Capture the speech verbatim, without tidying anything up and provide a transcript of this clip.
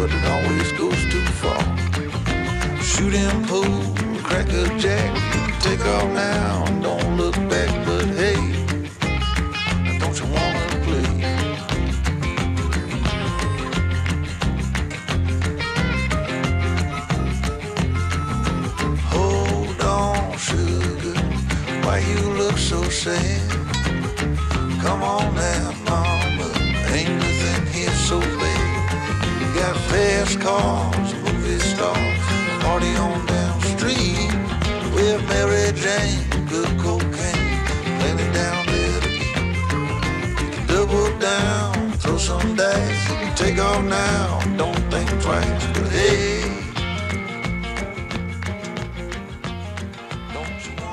but it always goes too far. Shooting pool, crack a jack, take off now, don't look back, but hey, don't you wanna play? Hold on, sugar, why you look so sad? Come on now, mama, ain't nothing here so bad. You got fast cars, movie stars, party on down the street with Mary Jane, good cocaine, plenty down there to eat. You can double down, throw some dice, you can take off now, don't think twice, but hey, don't you want